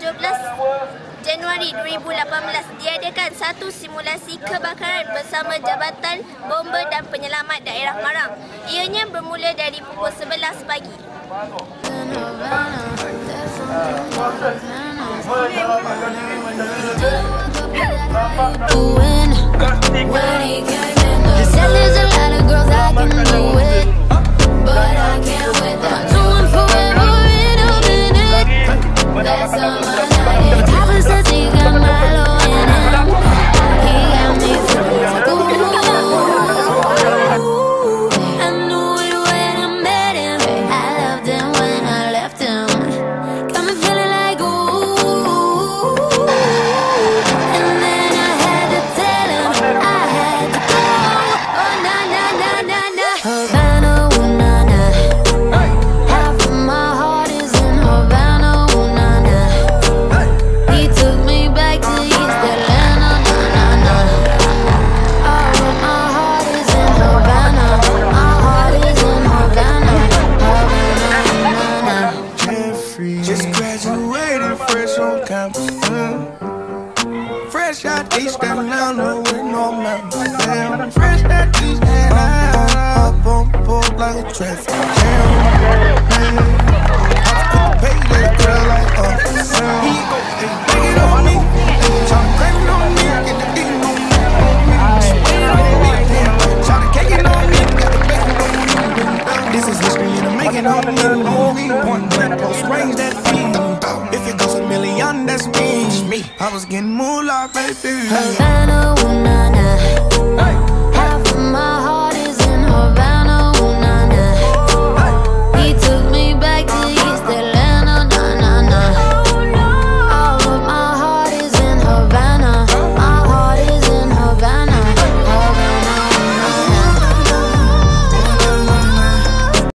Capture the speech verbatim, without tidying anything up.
tujuh belas Januari dua ribu lapan belas diadakan satu simulasi kebakaran bersama Jabatan Bomba dan Penyelamat Daerah Marang. Ianya bermula dari pukul sebelas pagi. Just graduated fresh on campus, mm. Fresh out East Atlanta with no mountains, damn. Fresh out East Atlanta, up on board like a traffic jam, man. I pay that girl like uh, he go, they bring it on me, try to crave it on me, get the beating on me, spin it on me, try to cake it on me, got the bacon on me. This is history and I'm making on me. Point blank, close range, that feed. If it goes a million, that's me. I was getting moolah, baby. Havana, ooh, nah,